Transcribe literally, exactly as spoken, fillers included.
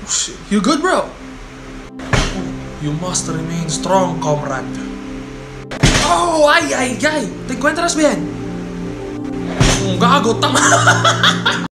You good, bro? You must remain strong, comrade. Oh, ay, ay, ay. ¿Te encuentras bien? Un gago, tama.